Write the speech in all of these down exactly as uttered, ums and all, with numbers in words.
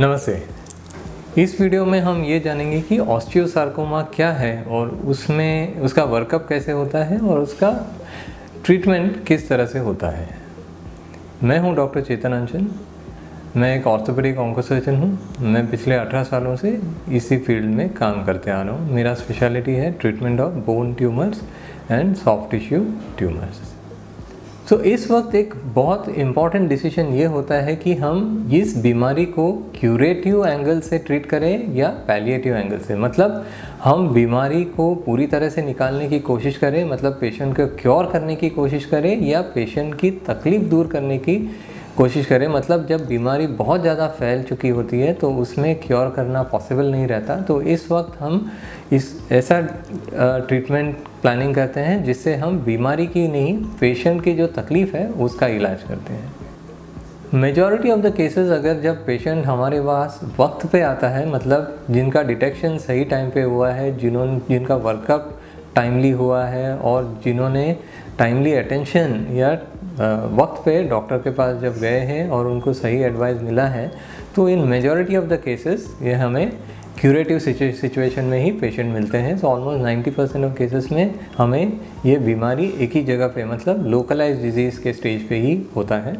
नमस्ते। इस वीडियो में हम ये जानेंगे कि ऑस्टियोसार्कोमा क्या है और उसमें उसका वर्कअप कैसे होता है और उसका ट्रीटमेंट किस तरह से होता है। मैं हूं डॉक्टर चेतन अंचल। मैं एक ऑर्थोपेडिक ऑन्कोसर्जन हूं। मैं पिछले अठारह सालों से इसी फील्ड में काम करते आ रहा हूं। मेरा स्पेशलिटी है treatment of bone tumours and soft tissue tumours. तो इस वक्त एक बहुत इम्पॉर्टेंट डिसीजन ये होता है कि हम इस बीमारी को क्यूरेटिव एंगल से ट्रीट करें या पैलिएटिव एंगल से। मतलब हम बीमारी को पूरी तरह से निकालने की कोशिश करें, मतलब पेशेंट को क्योर करने की कोशिश करें, या पेशेंट की तकलीफ़ दूर करने की कोशिश करें। मतलब जब बीमारी बहुत ज़्यादा फैल चुकी होती है तो उसमें क्योर करना पॉसिबल नहीं रहता। तो इस वक्त हम इस ऐसा ट्रीटमेंट प्लानिंग करते हैं जिससे हम बीमारी की नहीं, पेशेंट की जो तकलीफ़ है उसका इलाज करते हैं। मेजॉरिटी ऑफ द केसेस अगर जब पेशेंट हमारे पास वक्त पे आता है, मतलब जिनका डिटेक्शन सही टाइम पे हुआ है, जिन्होंने जिनका वर्कअप टाइमली हुआ है और जिन्होंने टाइमली अटेंशन या वक्त पे डॉक्टर के पास जब गए हैं और उनको सही एडवाइस मिला है, तो in majority of the cases ये हमें क्यूरेटिव सिचुएशन में ही पेशेंट मिलते हैं। So almost ninety percent of cases में हमें ये बीमारी एक ही जगह पे, मतलब लोकलाइज डिजीज़ के स्टेज पे ही होता है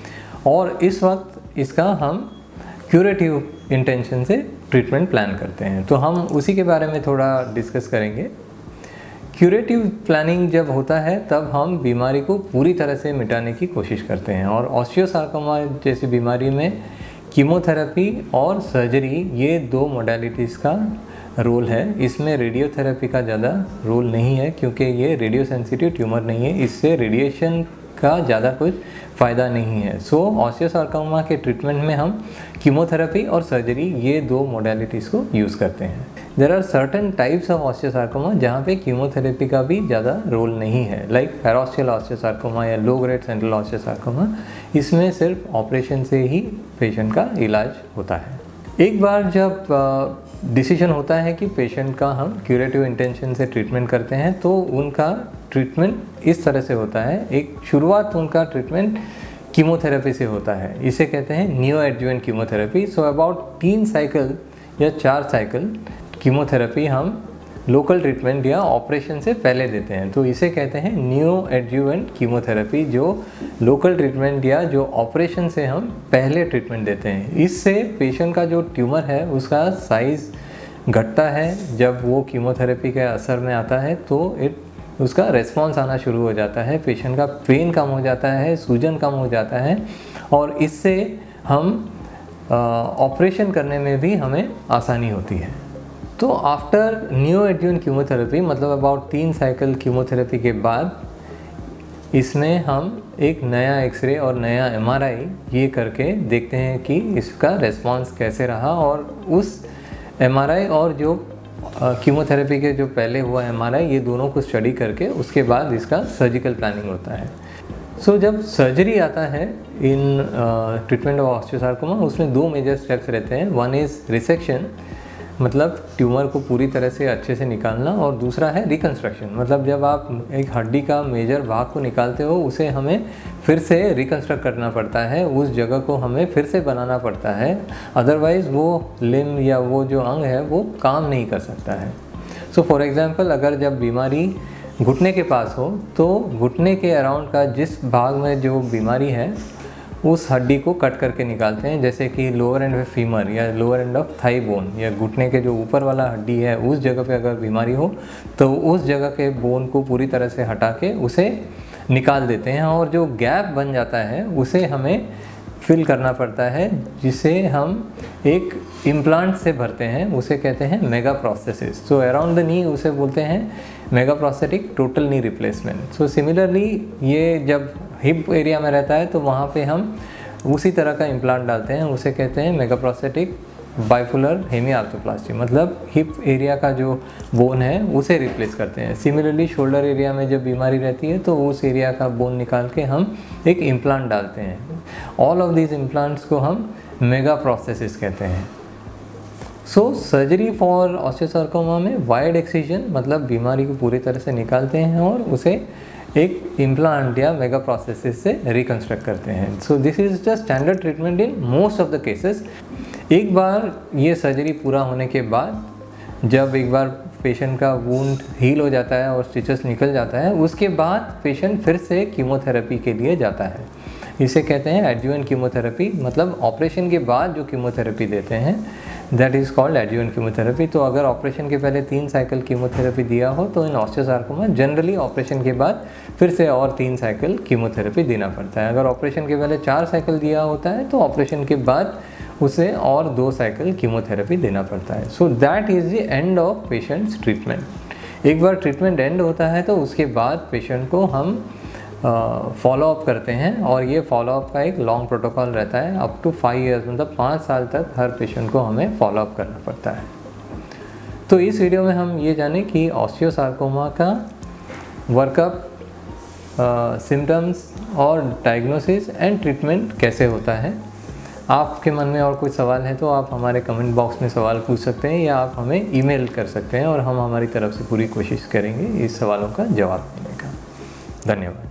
और इस वक्त इसका हम क्यूरेटिव इंटेंशन से ट्रीटमेंट प्लान करते हैं। तो हम उसी के बारे में थोड़ा डिस्कस करेंगे। क्यूरेटिव प्लानिंग जब होता है तब हम बीमारी को पूरी तरह से मिटाने की कोशिश करते हैं और ऑस्टियोसार्कोमा जैसी बीमारी में कीमोथेरेपी और सर्जरी ये दो मोडालिटीज़ का रोल है। इसमें रेडियोथेरेपी का ज़्यादा रोल नहीं है क्योंकि ये रेडियो सेंसिटिव ट्यूमर नहीं है, इससे रेडिएशन का ज़्यादा कुछ फ़ायदा नहीं है। सो ऑस्टियोसार्कोमा के ट्रीटमेंट में हम कीमोथेरेपी और सर्जरी ये दो मोडालिटीज़ को यूज़ करते हैं। There are certain types of osteosarcoma जहाँ पे कीमोथेरेपी का भी ज़्यादा रोल नहीं है, लाइक पेरोस्टियल ऑस्टियोसार्कोमा या लो ग्रेड सेंट्रल ऑस्टियोसार्कोमा। इसमें सिर्फ ऑपरेशन से ही पेशेंट का इलाज होता है। एक बार जब डिसीजन होता है कि पेशेंट का हम क्यूरेटिव इंटेंशन से ट्रीटमेंट करते हैं तो उनका ट्रीटमेंट इस तरह से होता है। एक शुरुआत उनका ट्रीटमेंट कीमोथेरेपी से होता है, इसे कहते हैं neo adjuvant chemotherapy. So about तीन साइकिल या चार साइकिल कीमोथेरेपी हम लोकल ट्रीटमेंट या ऑपरेशन से पहले देते हैं, तो इसे कहते हैं नियो एडजुवेंट कीमोथेरेपी, जो लोकल ट्रीटमेंट या जो ऑपरेशन से हम पहले ट्रीटमेंट देते हैं। इससे पेशेंट का जो ट्यूमर है उसका साइज़ घटता है। जब वो कीमोथेरेपी के असर में आता है तो इट उसका रेस्पॉन्स आना शुरू हो जाता है, पेशेंट का पेन कम हो जाता है, सूजन कम हो जाता है और इससे हम ऑपरेशन करने में भी हमें आसानी होती है। तो आफ्टर न्यू एडजुवेंट कीमोथेरेपी, मतलब अबाउट तीन साइकिल कीमोथेरेपी के बाद इसमें हम एक नया एक्सरे और नया एमआरआई ये करके देखते हैं कि इसका रेस्पॉन्स कैसे रहा और उस एमआरआई और जो कीमोथेरेपी के जो पहले हुआ एमआरआई, ये दोनों को स्टडी करके उसके बाद इसका सर्जिकल प्लानिंग होता है। सो so, जब सर्जरी आता है इन ट्रीटमेंट ऑफ ऑस्टियोसार्कोमा, उसमें दो मेजर स्टेप्स रहते हैं। वन इज़ रिसेक्शन, मतलब ट्यूमर को पूरी तरह से अच्छे से निकालना, और दूसरा है रिकंस्ट्रक्शन, मतलब जब आप एक हड्डी का मेजर भाग को निकालते हो उसे हमें फिर से रिकंस्ट्रक्ट करना पड़ता है, उस जगह को हमें फिर से बनाना पड़ता है, अदरवाइज़ वो लिम्ब या वो जो अंग है वो काम नहीं कर सकता है। सो फॉर एग्ज़ाम्पल, अगर जब बीमारी घुटने के पास हो तो घुटने के अराउंड का जिस भाग में जो बीमारी है उस हड्डी को कट करके निकालते हैं, जैसे कि लोअर एंड ऑफ फीमर या lower end of thigh bone या घुटने के जो ऊपर वाला हड्डी है उस जगह पे अगर बीमारी हो तो उस जगह के बोन को पूरी तरह से हटा के उसे निकाल देते हैं और जो गैप बन जाता है उसे हमें फिल करना पड़ता है, जिसे हम एक इम्प्लांट से भरते हैं, उसे कहते हैं mega prosthesis. So around the knee उसे बोलते हैं mega prosthetic total knee replacement. So similarly ये जब हिप एरिया में रहता है तो वहाँ पे हम उसी तरह का इम्प्लांट डालते हैं, उसे कहते हैं mega prosthetic bipolar hemi arthroplasty, मतलब हिप एरिया का जो बोन है उसे रिप्लेस करते हैं। सिमिलरली शोल्डर एरिया में जब बीमारी रहती है तो उस एरिया का बोन निकाल के हम एक इम्प्लांट डालते हैं। ऑल ऑफ दीज इम्प्लांट्स को हम मेगा प्रोस्थेसिस कहते हैं। सो सर्जरी फॉर ऑस्टियोसार्कोमा में वाइड एक्सिजन, मतलब बीमारी को पूरी तरह से निकालते हैं और उसे एक इम्प्लांट या मेगा प्रोस्थेसिस से रिकन्स्ट्रक्ट करते हैं। So this is the standard treatment in most of the cases. एक बार ये सर्जरी पूरा होने के बाद, जब एक बार पेशेंट का वुंड हील हो जाता है और स्टिचेस निकल जाता है, उसके बाद पेशेंट फिर से कीमोथेरेपी के लिए जाता है। इसे कहते हैं एडजुवेंट कीमोथेरेपी, मतलब ऑपरेशन के बाद जो कीमोथेरेपी देते हैं that is called adjuvant chemotherapy. तो अगर ऑपरेशन के पहले तीन साइकिल कीमोथेरेपी दिया हो तो इन ऑस्टियोसार्कोमा जनरली ऑपरेशन के बाद फिर से और तीन साइकिल कीमोथेरेपी देना पड़ता है। अगर ऑपरेशन के पहले चार साइकिल दिया होता है तो ऑपरेशन के बाद उसे और दो साइकिल कीमोथेरेपी देना पड़ता है। So that is the end of patient's treatment. एक बार ट्रीटमेंट एंड होता है तो उसके बाद पेशेंट को हम फॉलो अप करते हैं, और ये फॉलो अप का एक लॉन्ग प्रोटोकॉल रहता है। अप टू फाइव इयर्स, मतलब पाँच साल तक हर पेशेंट को हमें फॉलो अप करना पड़ता है। तो इस वीडियो में हम ये जाने कि ऑस्टियोसार्कोमा का वर्कअप, सिम्टम्स और डायग्नोसिस एंड ट्रीटमेंट कैसे होता है। आपके मन में और कोई सवाल है तो आप हमारे कमेंट बॉक्स में सवाल पूछ सकते हैं, या आप हमें ईमेल कर सकते हैं और हम हमारी तरफ से पूरी कोशिश करेंगे इस सवालों का जवाब देने का। धन्यवाद।